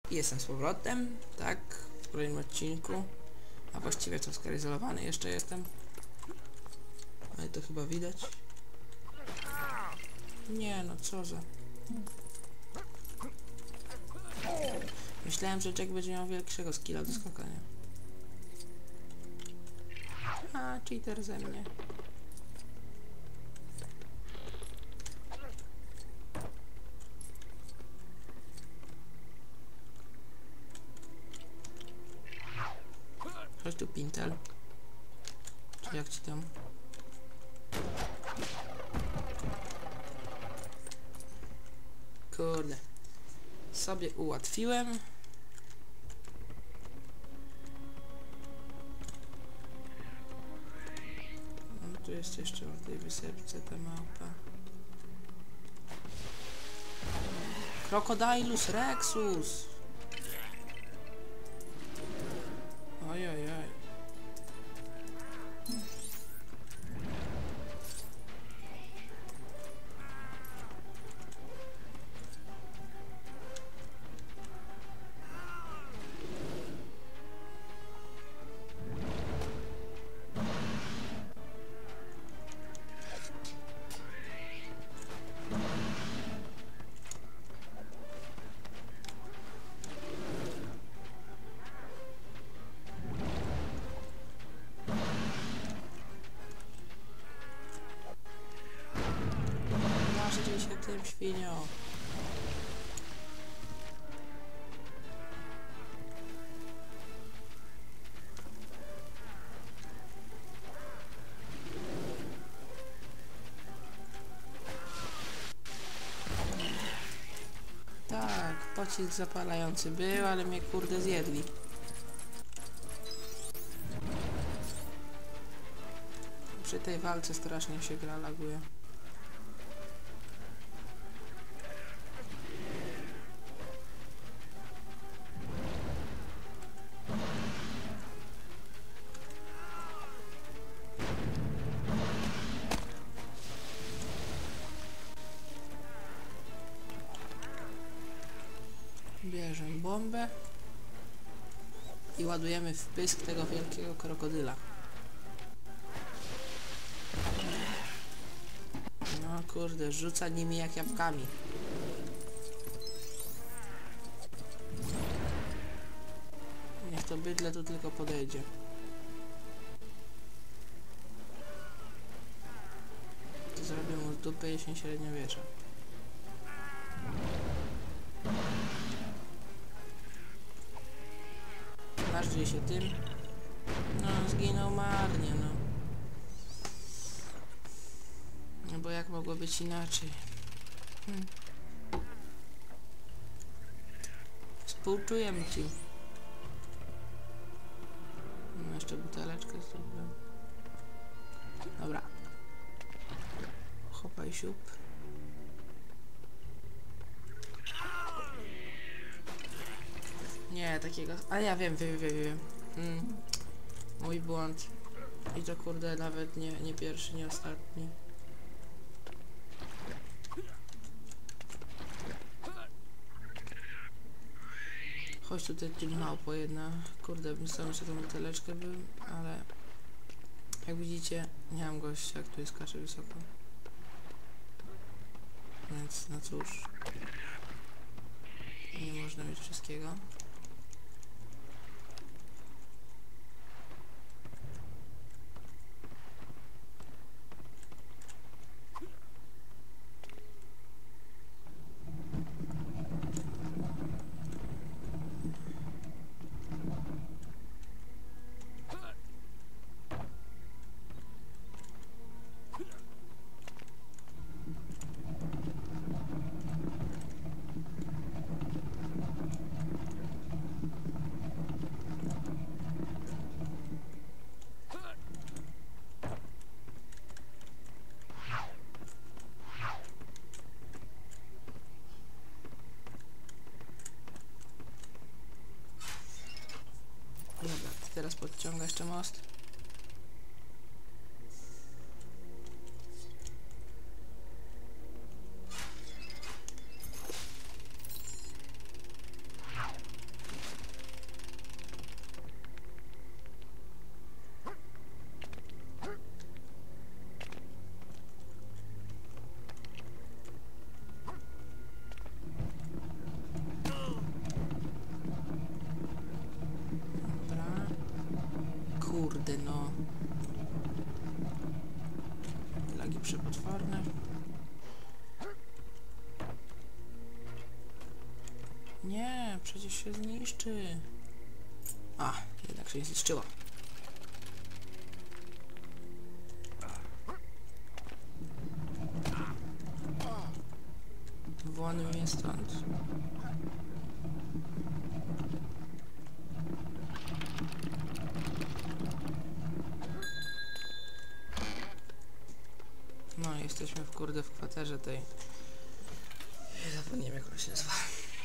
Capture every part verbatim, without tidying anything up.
Jestem z powrotem, tak, w kolejnym odcinku. A właściwie to skarizolowany jeszcze jestem. Ale to chyba widać. Nie no, co za... Myślałem, że Jack będzie miał większego skilla do skakania. A, cheater ze mnie. Chodź tu, Pintel. Czy jak ci tam? Kurde. Sobie ułatwiłem. No, tu jest jeszcze na tej wysepce ta małpa. Crocodilus Rexus. Oj, oj, oj. Masz się tym świnią. Tak, pocisk zapalający był, ale mnie kurde zjedli. Przy tej walce strasznie się gra laguje. Bierzemy bombę i ładujemy w pysk tego wielkiego krokodyla. No kurde, rzuca nimi jak jabłkami. Niech to bydle tu tylko podejdzie. To zrobię mu z dupy jesień średniowiecza. Bardziej się tym. No, zginął marnie, no. No bo jak mogło być inaczej? Hmm. Współczujemy ci. No, jeszcze buteleczkę zrobiłem. Dobra. Hopaj siup. Nie, takiego... A ja wiem, wiem, wiem, wiem. Mm. Mój błąd. I to kurde nawet nie, nie pierwszy, nie ostatni. Chodź tutaj, ty małpo jedna. Kurde, bym sam jeszcze tą buteleczkę był, ale... Jak widzicie, nie mam gościa, który skacze wysoko. Więc no cóż. Nie można mieć wszystkiego. Teraz podciąga jeszcze most. kurde, no. Lagi przepotworne. Nie, przecież się zniszczy. A, jednak się nie zniszczyło. Włony mnie stąd. No, jesteśmy w kurde w kwaterze tej. Zapomniałem, jak ona się nazywa.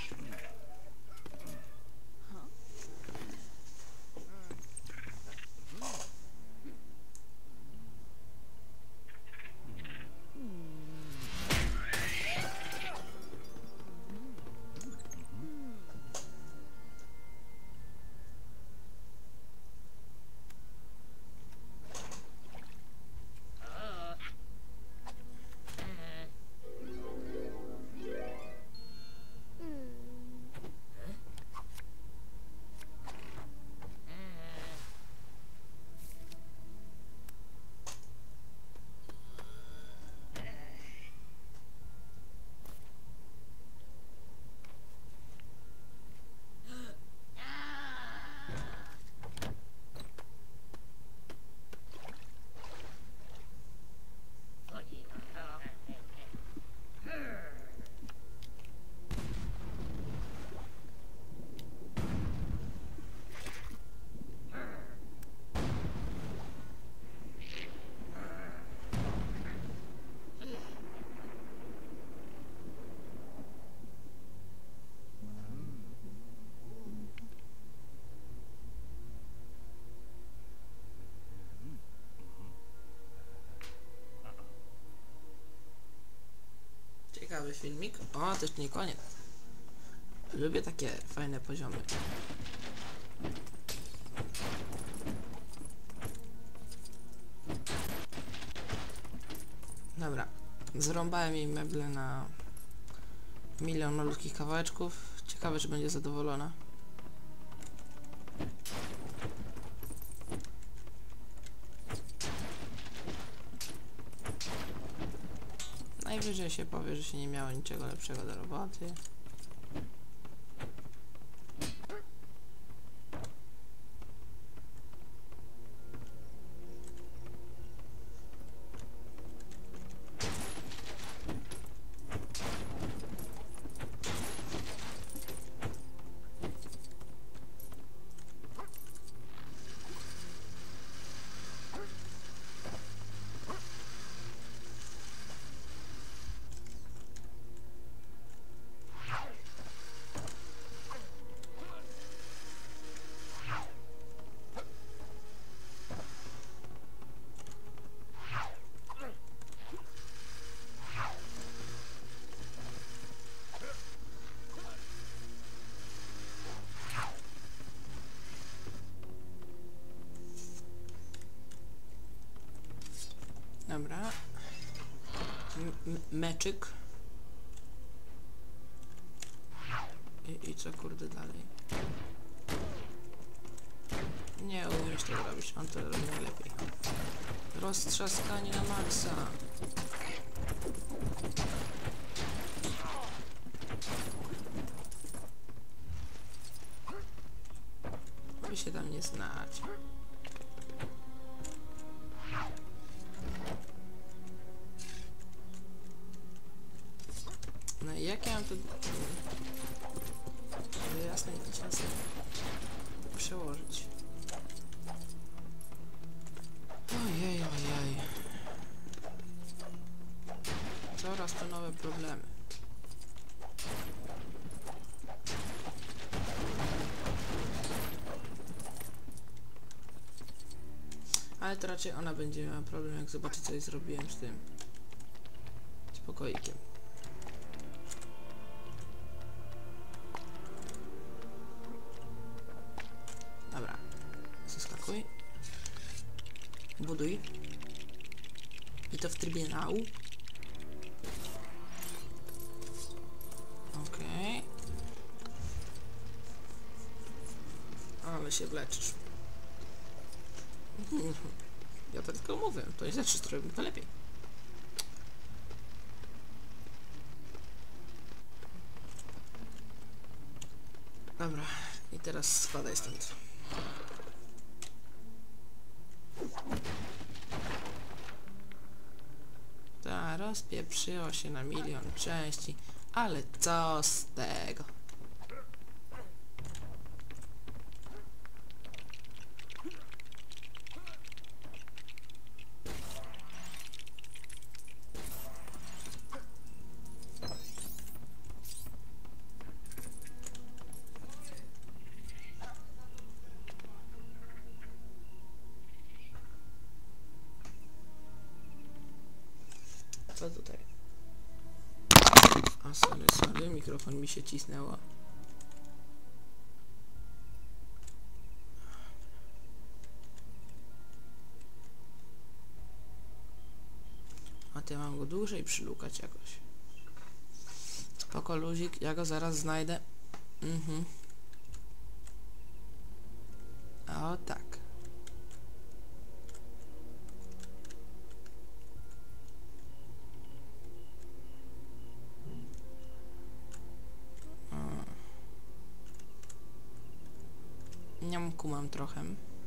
Ciekawy filmik. O, to jeszcze nie koniec. Lubię takie fajne poziomy. Dobra. Zrąbałem jej meble na milion malutkich kawałeczków. Ciekawe, czy będzie zadowolona. Najwyżej się powie, że się nie miało niczego lepszego do roboty. Dobra. M meczyk. I, I co kurde dalej? Nie umiesz to zrobić, on to robi najlepiej. Roztrzaskanie na maksa. Wy się tam nie znacie. No i jak ja mam to jasne i ciasne przełożyć? Ojej, ojej. Coraz to nowe problemy. Ale to raczej ona będzie miała problem, jak zobaczy, co jej zrobiłem z tym z pokoikiem. Dobra. Zeskakuj. Buduj. I to w trybie now. Okej. Okay. Ale się wleczysz. Ja to tylko mówię, to nie znaczy, że zrobimy to lepiej. Dobra, i teraz spadaj stąd. Ta, rozpieprzyło się na milion części, ale co z tego? Co tutaj? A sorry, sorry, mikrofon mi się cisnęło. A ty mam go dłużej przylukać jakoś. Spoko luzik, ja go zaraz znajdę. Mhm. O tak. Niamku mam trochę.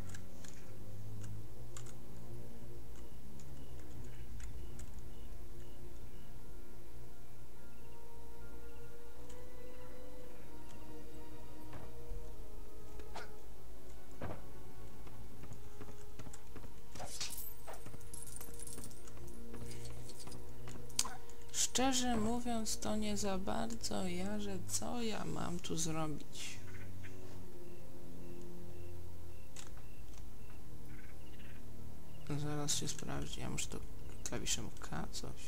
Szczerze mówiąc, to nie za bardzo jarzę, co ja mam tu zrobić. Zaraz się sprawdzi. Ja muszę to klawiszem K coś.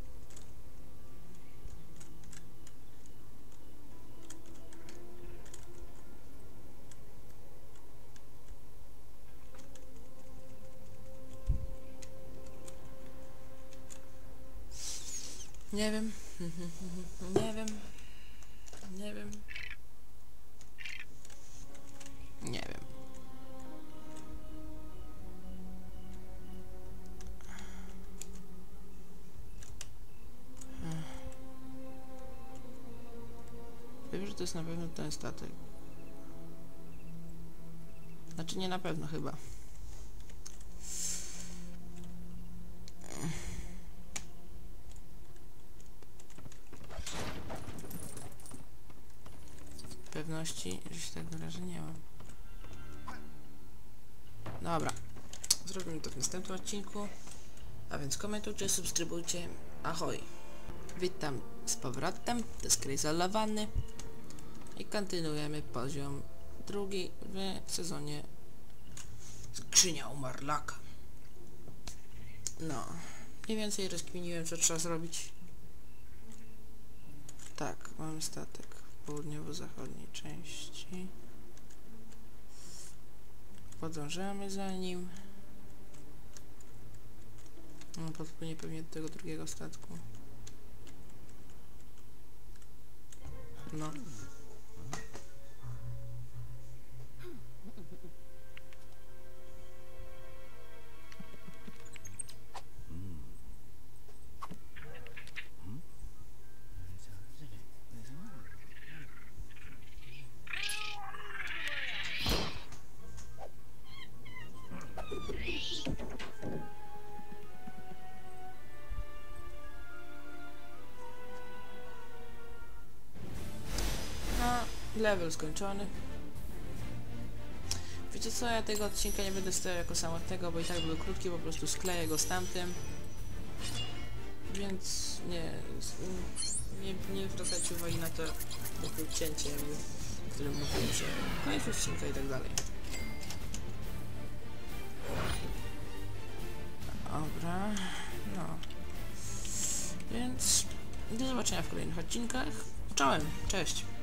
Nie wiem. Nie wiem. Nie wiem. Nie wiem. Wiem, że to jest na pewno ten statek. Znaczy nie na pewno chyba. Pewności, że się tak wyrażę, nie mam. Dobra. Zrobimy to w następnym odcinku. A więc komentujcie, subskrybujcie. Ahoj. Witam z powrotem. To jest Crazy Lawany. I kontynuujemy poziom drugi w sezonie Skrzynia Umarlaka. No. Mniej więcej rozkminiłem, co trzeba zrobić. Tak, mamy statek w południowo-zachodniej części. Podążamy za nim. No, podpłynie pewnie do tego drugiego statku. No. Level skończony. Wiecie co, ja tego odcinka nie będę stawiał jako samotnego, bo i tak był krótki, po prostu skleję go z tamtym. Więc nie, nie, nie zwracajcie uwagi na to, takie cięcie, jakby, o którym mówiłem, że koniec odcinka i tak dalej. Dobra, no. Więc do zobaczenia w kolejnych odcinkach. Czołem, cześć!